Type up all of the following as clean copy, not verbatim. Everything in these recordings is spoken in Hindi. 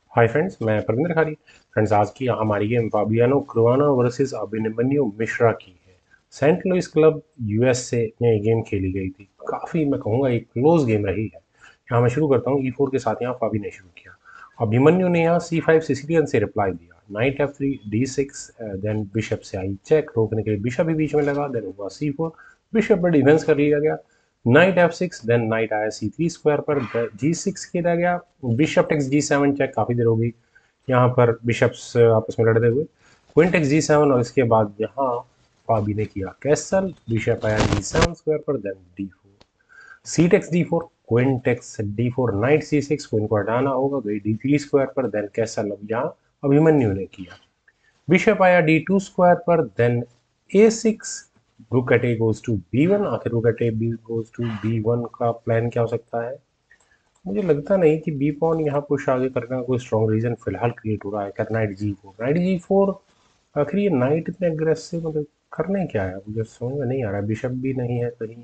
हाय फ्रेंड्स, मैं परविंदर खारी। फ्रेंड्स, आज की हमारी game Fabiano Caruana versus Abhimanyu Mishra की है। सेंट लुइस क्लब यूएसए में ये गेम खेली गई थी। काफ़ी मैं कहूँगा एक क्लोज गेम रही है। यहाँ मैं शुरू करता हूँ E4 के साथ। यहाँ फाबी ने शुरू किया। अभिमन्यु ने यहाँ C5 सिसिलियन से रिप्लाई दिया। Night F3 D6, then bishop से आई चेक। रोकने के लिए बिशप भी बीच में लगा। देन हुआ C4। बिशप पर डिफेंस कर लिया गया। नाइट F6, देन नाइट आया C3 स्क्वायर पर। G6 खेला गया। Bishop takes G7 check. काफ़ी देर होगी यहाँ पर बिशप्स आपस में लड़ते हुए। क्वीन टेक्स G7 और इसके बाद यहाँ फाबी ने किया कैसल। बिशप आया D7 स्क्वायर पर। Then D4, C takes D4, queen takes D4, knight C6। Queen को हटाना होगा, गई D3 स्क्वायर पर। देन कैसल अब यहाँ अभिमन्यु ने किया। बिशप आया D2 स्क्वायर पर। देन A6, रुक eight A goes to B1। आखिर रुक eight A goes to B1 का प्लान क्या हो सकता है? मुझे लगता नहीं कि बी पॉन यहाँ पुश आगे करने का कोई स्ट्रॉन्ग रीजन फिलहाल क्रिएट हो रहा है। कर नाइट G4। आखिर ये नाइट इतने अग्रेसिव मतलब करने क्या है? मुझे समझ में नहीं आ रहा। बिशप भी नहीं है कहीं,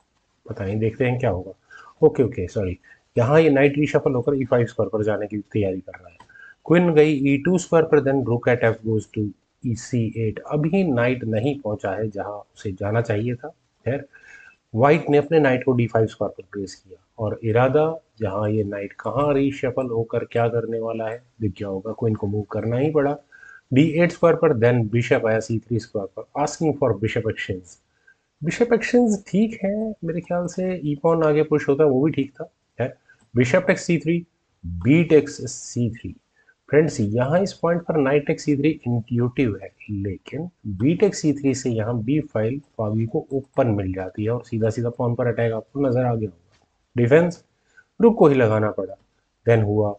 पता नहीं, देखते हैं क्या होगा। Okay okay, sorry. यहाँ ये नाइट रीशफल होकर E5 स्क्वायर पर जाने की तैयारी कर रहा है। क्वीन गई E2 स्क्वायर पर। देन रुक eight F goes to EC8। अभी नाइट नहीं पहुंचा है जहां उसे जाना चाहिए था। खैर, व्हाइट ने अपने नाइट को D5 स्क्वायर पर प्लेस किया और इरादा, जहां ये नाइट कहाँ रीशफल होकर क्या करने वाला है दिख गया होगा। क्वीन को मूव करना ही पड़ा D8 स्क्वायर पर। देन बिशप आया C3 स्क्वायर पर, asking for bishop exchange. Bishop exchange ठीक है, मेरे ख्याल से ई पॉन आगे पुश होता वो भी ठीक था। है bishop takes C3, B takes C3। Friends, यहाँ इस पॉइंट पर नाइट टेक्स C3 इंट्यूटिव है, लेकिन बी टेक्स C3 से यहाँ बी फाइल फाबी को ओपन मिल जाती है और सीधा सीधा पॉन पर अटैक आपको नजर आ गया होगा। डिफेंस, रुक को ही लगाना पड़ा। देन हुआ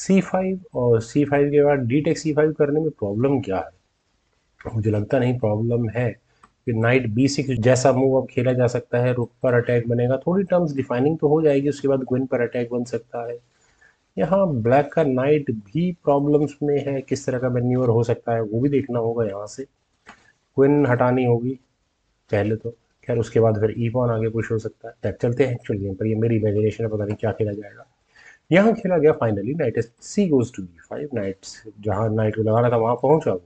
C5 और C5 के बाद डी टेक्स C5 करने में प्रॉब्लम क्या है? मुझे लगता नहीं प्रॉब्लम है कि नाइट B6 जैसा मूव अब खेला जा सकता है। रुक पर अटैक बनेगा, थोड़ी टर्म्स डिफाइनिंग तो हो जाएगी, उसके बाद क्वीन पर अटैक बन सकता है। यहाँ ब्लैक का नाइट भी प्रॉब्लम्स में है, किस तरह का मैन्यूअर हो सकता है वो भी देखना होगा। यहाँ से क्वीन हटानी होगी पहले तो। खैर, उसके बाद फिर ई पॉन आगे पुश हो सकता है। टैप चलते हैं एक्चुअल गेम पर, ये मेरी इमेजिनेशन है, पता नहीं क्या खेला जाएगा। यहाँ खेला गया finally knight C goes to B5। Knight जहाँ नाइट को लगाना था वहां पहुंचा वो।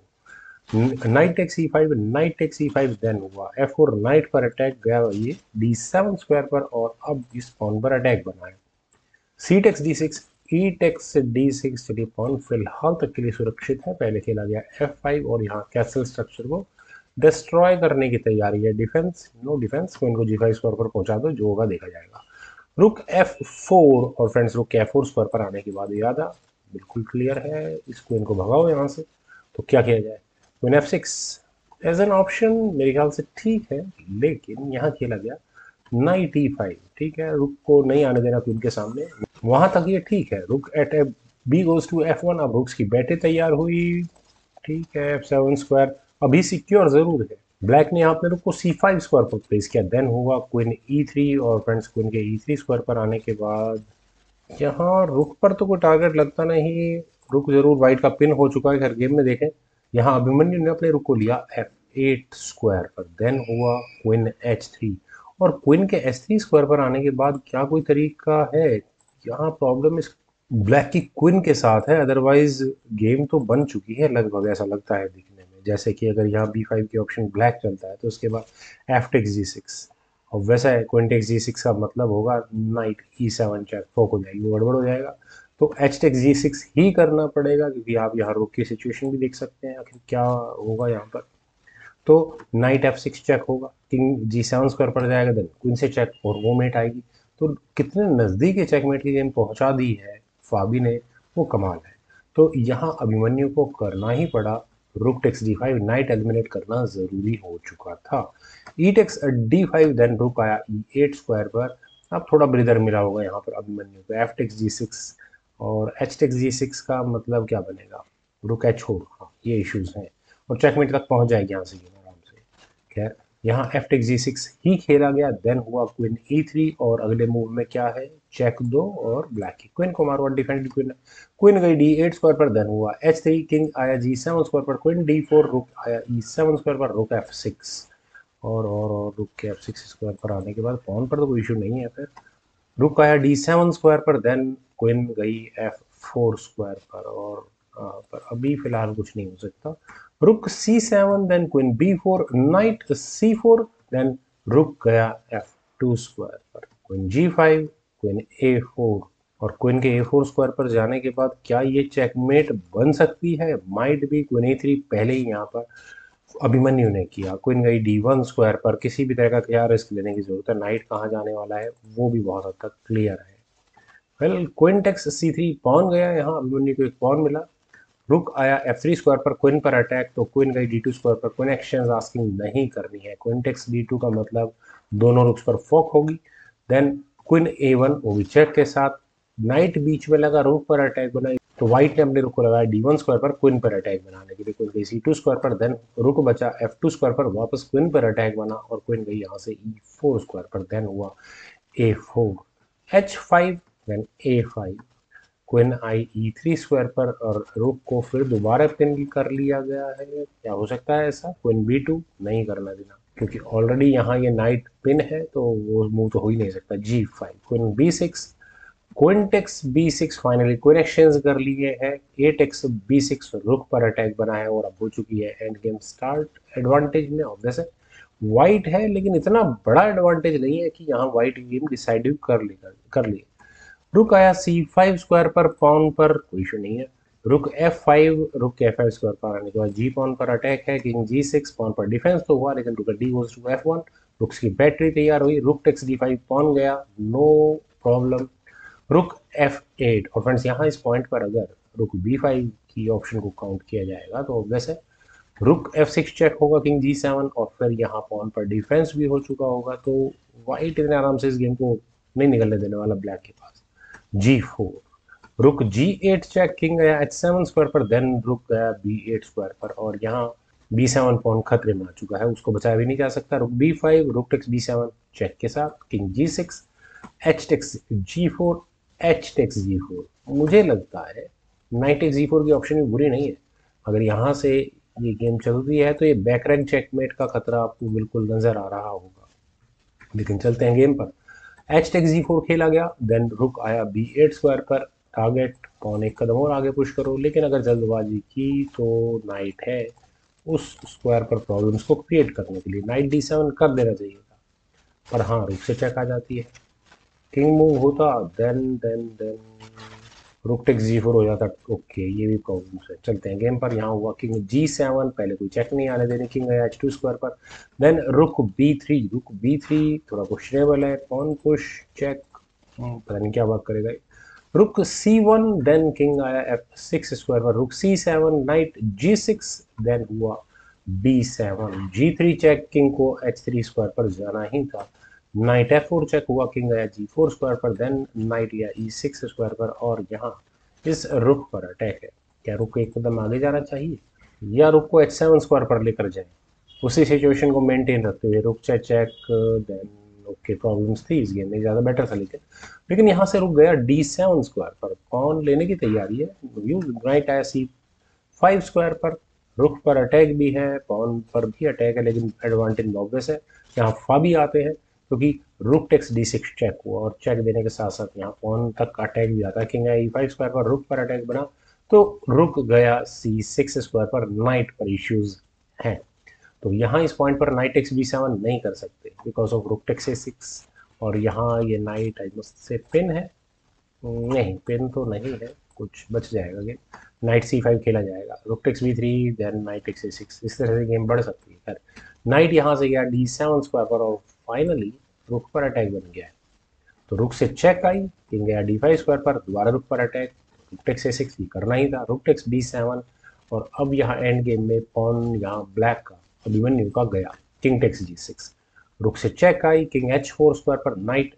Knight take C5, knight take C5। Then हुआ F4, नाइट पर अटैक गया ये D7 स्क्वायर पर और अब इस पॉन पर अटैक बना है। C takes D6, E takes D6। चलिए, पॉन फिलहाल तक के लिए सुरक्षित है। पहले खेला गया F5 और यहाँ कैसल स्ट्रक्चर को डिस्ट्रॉय करने की तैयारी है। Defence, no defence. क्वीन को G5 स्क्वायर पर पहुंचा दो, जो होगा देखा जाएगा। रुक F4 और फ्रेंड्स रुक F4 स्क्वायर पर आने के बाद इरादा बिल्कुल क्लियर है, इस क्वीन को भगाओ यहाँ से। तो क्या किया जाए? Queen F6 as an option मेरे ख्याल से ठीक है, लेकिन यहाँ खेला गया नाइट E5। ठीक है, रुक को नहीं आने देना क्वीन के सामने, वहां तक ये ठीक है। Rook at F B goes to F1। अब रुक्स की बैठे तैयार हुई। ठीक है, F7 स्क्वायर अभी सिक्योर जरूर है। ब्लैक ने यहाँ पे रुक को C5 स्क्वायर पर प्लेस किया। देन हुआ क्वीन E3 और फ्रेंड्स क्वीन के E3 स्क्वायर पर आने के बाद यहाँ रुक पर तो कोई टारगेट लगता नहीं। रुक जरूर वाइट का पिन हो चुका है। खैर, गेम में देखें, यहाँ अभिमन्यु ने अपने रुक को लिया F8 स्क्वायर पर। देन हुआ क्वीन H3 और क्वीन के S3 स्क्वायर पर आने के बाद क्या कोई तरीका है? यहाँ प्रॉब्लम इस ब्लैक की क्वीन के साथ है, अदरवाइज गेम तो बन चुकी है लगभग, ऐसा लगता है दिखने में। जैसे कि अगर यहाँ B5 के ऑप्शन ब्लैक चलता है तो उसके बाद F टेक्स G6 और वैसा है क्वीन टेक्स G6 का मतलब होगा नाइट E7 चेक, फोक हो जाएगी, गड़बड़ हो जाएगा। तो H टेक्स G6 ही करना पड़ेगा, क्योंकि आप यहाँ रोक की सिचुएशन भी देख सकते हैं आखिर क्या होगा यहाँ पर। तो नाइट F6 चेक होगा, किंग G7 स्क्वायर पर जाएगा, देन क्वीन से चेक और वो मेट आएगी। तो कितने नज़दीक चेकमेट की गेम पहुंचा दी है फाबी ने, वो कमाल है। तो यहाँ अभिमन्यु को करना ही पड़ा। रुक टेक्स D5, नाइट एलिमिनेट करना जरूरी हो चुका था। ई टेक्स D5, देन रुक आया E8 स्क्वायर पर। अब थोड़ा ब्रीदर मिला होगा यहाँ पर अभिमन्यु को। F टेक्स G6 और H टेक्स G6 का मतलब क्या बनेगा? रुक H4, हाँ ये इश्यूज हैं और चेकमेट तक पहुंच जाएगी यहाँ से गेम आराम से। खैर, यहाँ F टेक्स G6 ही खेला गया। देन हुआ क्वीन E3 और अगले मूव में क्या है? चेक दो और ब्लैक की क्वीन को मारो। डिफेंड क्वीन, क्वीन गई D8 स्क्वायर पर। देन हुआ H3, किंग आया G7 स्क्वायर पर, क्वीन D4, रुक आया E7 स्क्वायर पर, रुक F6 और रुक के F6 स्क्वायर पर आने के बाद पॉन पर तो कोई इशू नहीं है। फिर रुक आया D7 स्क्वायर पर। देन क्वीन गई फोर स्क्वायर पर, और पर अभी फिलहाल कुछ नहीं हो सकता। रुक C7, then queen B4, night C4, then रुक गया F2 स्क्वायर पर, क्वीन G5, क्वीन A4, और क्वीन के A4 स्क्वायर पर जाने के बाद क्या ये चेकमेट बन सकती है? माइट भी। क्वीन A3 पहले ही यहाँ पर अभिमन्यु ने किया। क्वीन गई D1 स्क्वायर पर, किसी भी तरह का क्या रिस्क लेने की जरूरत है? नाइट कहाँ जाने वाला है वो भी बहुत हद तक क्लियर है। Well, queen takes C3, pawn गया यहाँ, अभिमन्यु को एक पॉन मिला। रुक आया F3 स्क्वायर पर, क्वीन पर अटैक, तो क्वीन गई D2 स्क्वायर पर। क्वीन एक्सचेंज आस्किंग नहीं करनी है, क्वीन टेक्स D2 का मतलब दोनों रुक्स पर फोक होगी। देन क्वीन A1, वो भी चेक के साथ। नाइट बीच में लगा, रुक पर अटैक बनाई, तो व्हाइट ने अपने रुक को लगाया D1 स्क्वायर पर क्वीन पर अटैक बनाने के लिए। क्वीन गई C2 स्क्वायर पर, देन रुक बचा F2 स्क्वायर पर, वापस क्वीन पर अटैक बना, और क्वीन गई यहाँ से E4 स्क्वायर पर, देन हुआ A4, H5, then A5, queen आई E3 स्क्वायर पर, और रुक को फिर दोबारा पिन कर लिया गया है। क्या हो सकता है ऐसा? क्वीन B2 नहीं करना देना, क्योंकि ऑलरेडी यहाँ ये नाइट पिन है, तो वो मूव तो हो ही नहीं सकता। G5, queen B6, queen takes B6, finally queen exchange कर लिए है। ए टेक्स B6, रुक पर अटैक बना है, और अब हो चुकी है एंड गेम स्टार्ट। एडवांटेज में ऑब्वियस है वाइट है, लेकिन इतना बड़ा एडवांटेज नहीं है कि यहाँ वाइट गेम डिसाइड कर ली। रुक आया C5 स्क्वायर पर, पॉन पर कोई इशू नहीं है। रुक F5, रुक के F5 स्क्वायर पर आने के बाद G पॉन पर अटैक है। किंग G6, पॉन पर डिफेंस तो हुआ, लेकिन रुक D गोज टू F1, रुक्स की बैटरी तैयार हुई। रुक टेक्स D5, पॉन गया, नो प्रॉब्लम। रुक F8, और फ्रेंड्स यहाँ इस पॉइंट पर अगर रुक B5 की ऑप्शन को काउंट किया जाएगा तो ऑब्वियस है रुक F6 चेक होगा, किंग G7, और फिर यहाँ पॉन पर डिफेंस भी हो चुका होगा, तो वाइट इतने आराम से इस गेम को नहीं निकलने देने वाला ब्लैक के पास। G4, रुक G8 चेक, किंग गया H7 स्क्वायर पर, देन रुक गया B8 स्क्वायर पर, और यहाँ B7 पॉन खतरे में आ चुका है, उसको बचाया भी नहीं जा सकता। रुक B5, rook takes B7 check के साथ, king G6, H takes G4, H takes G4। मुझे लगता है नाइट टेक्स G4 की ऑप्शन भी बुरी नहीं है। अगर यहाँ से ये गेम चल रही है तो ये बैकरैंक चेकमेट का खतरा आपको बिल्कुल नजर आ रहा होगा। लेकिन चलते हैं गेम पर। एच टेक्स G4 खेला गया, देन रुक आया B8 स्क्वायर पर, टारगेट पॉन एक कदम और आगे पुश करो, लेकिन अगर जल्दबाजी की तो नाइट है उस स्क्वायर पर प्रॉब्लम्स को क्रिएट करने के लिए। नाइट D7 कर देना चाहिए था, पर हाँ रुक से चेक आ जाती है। किंग मूव होता, देन रुक टेक्स G4 हो जाता। ओके, ये भी प्रॉब्लम है। चलते हैं गेम पर। यहाँ हुआ किंग G7, पहले कोई चेक नहीं आने देने, किंग है H2 स्क्वायर पर, देन रुक B3, रुक B3 थोड़ा क्वेश्चनेबल है, पॉन पुश चेक, पता नहीं क्या बात करेगा। रुक C1, देन किंग आया F6 स्क्वायर पर, रुक C7, नाइट G6, देन हुआ B7, G3 चेक, किंग को H3 स्क्वायर पर जाना ही था। नाइट F4 चेक हुआ, किंग गया G4 स्क्वायर पर, देन नाइट या E6 स्क्वायर पर, और यहाँ इस रुक पर अटैक है। क्या रुक को एक कदम आगे जाना चाहिए, या रुक को H7 स्क्वायर पर लेकर जाए? उसी सिचुएशन को मेंटेन रखते हुए rook check check, then okay, problems थी इस गेम में, ज़्यादा बेटर था, लेकिन यहाँ से रुक गया D7 स्क्वायर पर, पॉन लेने की तैयारी है। यू नाइट आया C5 स्क्वायर पर, रुक पर अटैक भी है, पॉन पर भी अटैक है, लेकिन एडवांटेज ऑब्वियस है। यहाँ फा भी आते हैं, क्योंकि रुक टेक्स D6 चेक हुआ, और चेक देने के साथ साथ यहाँ पॉन तक अटैक भी आता है। किंग E5 स्क्वायर पर, रुक पर अटैक बना, तो रुक गया C6 स्क्वायर पर। नाइट पर इश्यूज हैं, तो यहाँ इस पॉइंट पर नाइट टेक्स B7 नहीं कर सकते because of rook takes A6, और यहाँ ये knight I must say pin है। नहीं, पिन तो नहीं है, कुछ बच जाएगा गेम। नाइट C5 खेला जाएगा, rook takes B3, then knight takes A6, इस तरह से गेम बढ़ सकती है। खैर, नाइट यहाँ से गया D7 स्क्वायर पर, और फाइनली रुक पर अटैक बन गया है, तो रुक से चेक आई, किंग गया D5 स्क्वायर पर, दोबारा रुक पर अटैक, रुक टेक्स A6 भी करना ही था, रुक टेक्स B7, और अब यहाँ एंड गेम में पॉन यहाँ ब्लैक का अभिमन्यु का गया, किंग टेक्स G6, रुक से चेक आई, किंग H4 स्क्वायर पर, नाइट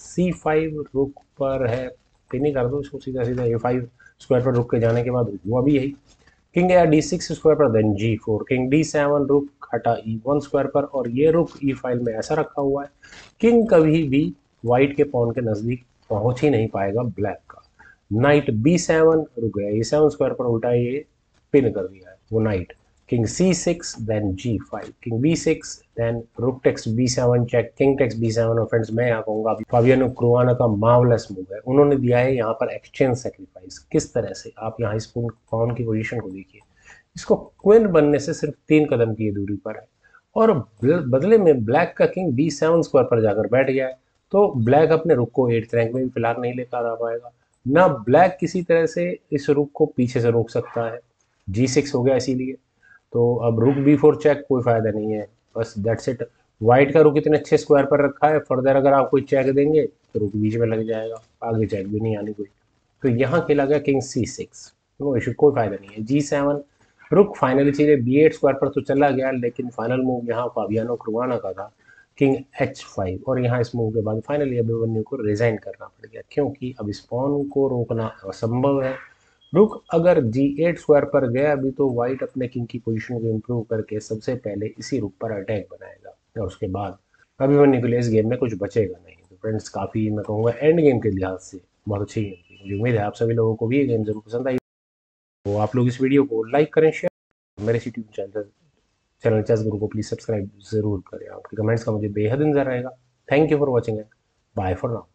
C5, रुक पर है, पिन ही कर दो इसको सीधा सीधा। A5 स्क्वायर पर रुक के जाने के बाद हुआ भी यही, किंग गया D6 स्क्वायर पर, देन G4, किंग D7, रुक हटा E1 स्क्वायर पर, और ये रुक E फाइल में ऐसा रखा हुआ है किंग कभी भी व्हाइट के पॉन के नजदीक पहुंच ही नहीं पाएगा ब्लैक का। नाइट B7, रुक गया A7 स्क्वायर पर, उल्टा ये पिन कर दिया है वो knight. King c6, then g5, king b6, then rook takes b7 check, king takes b7। और फ्रेंड्स मैं यहाँ कहूँगा अभी फाबियानो क्रुआना का मार्वलेस मूव है, उन्होंने दिया है यहाँ पर एक्सचेंज सेक्रीफाइस। किस तरह से, आप यहाँ इस पॉन की पोजीशन को देखिए, इसको क्वीन बनने से सिर्फ 3 कदम की दूरी पर है, और बदले में ब्लैक का किंग b7 स्क्वायर पर जाकर बैठ गया है, तो ब्लैक अपने रुक को 8th रैंक में भी फिलहाल नहीं लेकर आ पाएगा। ना ब्लैक किसी तरह से इस रुक को पीछे से रोक सकता है, g6 हो गया इसीलिए। तो अब रुक b4 चेक, कोई फायदा नहीं है, बस दैट्स इट। व्हाइट का रुक इतने अच्छे स्क्वायर पर रखा है, फर्दर अगर आप कोई चेक देंगे तो रुक बीच में लग जाएगा, आगे चेक भी नहीं आनी कोई। तो यहाँ खेला गया किंग c6, नो इशू, कोई फायदा नहीं है। g7, रुक फाइनली चीजें b8 स्क्वायर पर तो चला गया, लेकिन फाइनल मूव यहाँ फाबियानो क्रुआना का था किंग h5, और यहाँ इस मूव के बाद फाइनली अभिमन्यु को रिजाइन करना पड़ गया, क्योंकि अब स्पॉन को रोकना असंभव है। रुक अगर g8 स्क्वायर पर गया अभी, तो व्हाइट अपने किंग की पोजीशन को इम्प्रूव करके सबसे पहले इसी रुक पर अटैक बनाएगा, और उसके बाद अभिमन्यु के लिए इस गेम में कुछ बचेगा नहीं। तो फ्रेंड्स काफ़ी मैं कहूँगा एंड गेम के लिहाज से बहुत अच्छी गेम थी। मुझे उम्मीद है आप सभी लोगों को भी ये गेम जरूर पसंद आई। तो आप लोग इस वीडियो को लाइक करें, शेयर, मेरे यूट्यूब चैनल चेस गुरु को प्लीज़ सब्सक्राइब जरूर करें। आपके कमेंट्स का मुझे बेहद इंतजार रहेगा। Thank you for watching and bye for now.